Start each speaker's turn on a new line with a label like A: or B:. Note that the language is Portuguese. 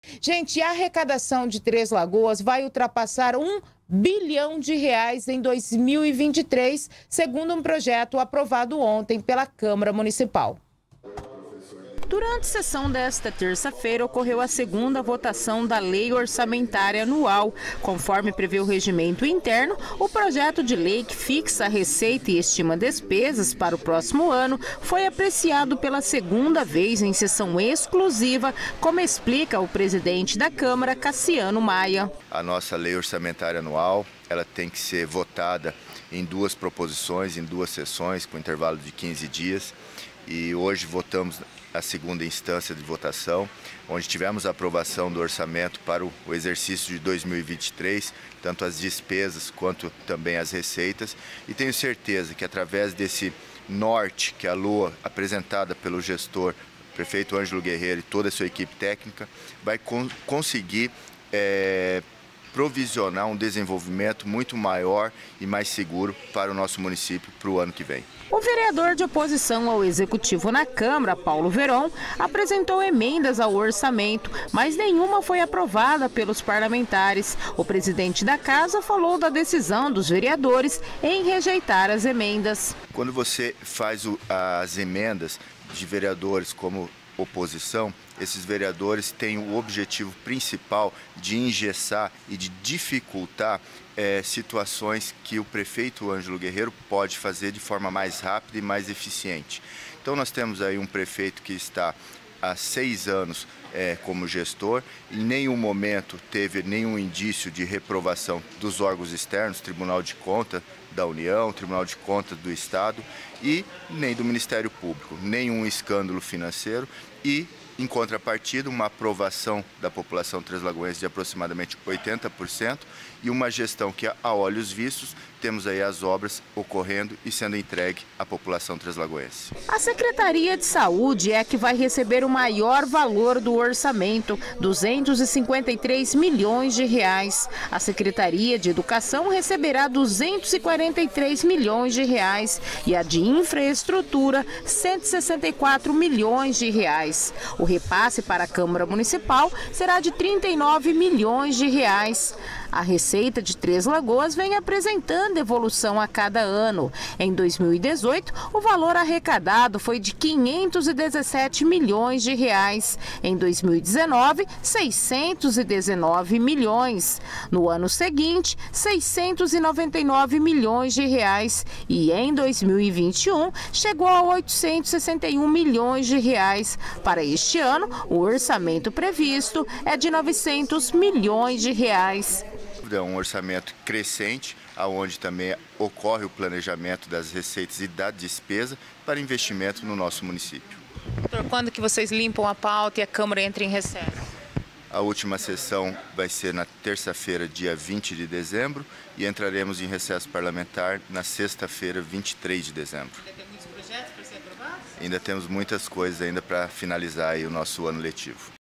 A: Gente, a arrecadação de Três Lagoas vai ultrapassar R$ 1 bilhão em 2023, segundo um projeto aprovado ontem pela Câmara Municipal.
B: Durante a sessão desta terça-feira, ocorreu a segunda votação da Lei Orçamentária Anual. Conforme prevê o regimento interno, o projeto de lei que fixa a receita e estima despesas para o próximo ano foi apreciado pela segunda vez em sessão exclusiva, como explica o presidente da Câmara, Cassiano Maia.
C: A nossa Lei Orçamentária Anual, ela tem que ser votada em duas proposições, em duas sessões, com intervalo de 15 dias. E hoje votamos a segunda instância de votação, onde tivemos a aprovação do orçamento para o exercício de 2023, tanto as despesas quanto também as receitas. E tenho certeza que através desse norte que a LOA, apresentada pelo gestor, prefeito Ângelo Guerreiro e toda a sua equipe técnica, vai conseguir provisionar um desenvolvimento muito maior e mais seguro para o nosso município para o ano que vem.
B: O vereador de oposição ao Executivo na Câmara, Paulo Veron, apresentou emendas ao orçamento, mas nenhuma foi aprovada pelos parlamentares. O presidente da Casa falou da decisão dos vereadores em rejeitar as emendas.
C: Quando você faz as emendas de vereadores como oposição, esses vereadores têm o objetivo principal de engessar e de dificultar situações que o prefeito Ângelo Guerreiro pode fazer de forma mais rápida e mais eficiente. Então nós temos aí um prefeito que está há 6 anos como gestor, em nenhum momento teve nenhum indício de reprovação dos órgãos externos, Tribunal de Contas da União, Tribunal de Contas do Estado e nem do Ministério Público, nenhum escândalo financeiro e, em contrapartida, uma aprovação da população treslagoense de aproximadamente 80% e uma gestão que, a olhos vistos, temos aí as obras ocorrendo e sendo entregue à população treslagoense.
B: A Secretaria de Saúde é a que vai receber o maior valor do orçamento, R$ 253 milhões. A Secretaria de Educação receberá R$ 243 milhões e a de Infraestrutura, R$ 164 milhões. O repasse para a Câmara Municipal será de R$ 39 milhões. A Receita de Três Lagoas vem apresentando evolução a cada ano. Em 2018, o valor arrecadado foi de R$ 517 milhões. Em 2019, 619 milhões. No ano seguinte, 699 milhões. E em 2021, chegou a 861 milhões. Para este ano, o orçamento previsto é de 900 milhões.
C: É um orçamento crescente, onde também ocorre o planejamento das receitas e da despesa para investimento no nosso município.
A: Doutor, quando que vocês limpam a pauta e a Câmara entra em recesso?
C: A última sessão vai ser na terça-feira, dia 20 de dezembro, e entraremos em recesso parlamentar na sexta-feira, 23 de dezembro.
A: Ainda tem muitos projetos para ser aprovados?
C: Ainda temos muitas coisas ainda para finalizar aí o nosso ano letivo.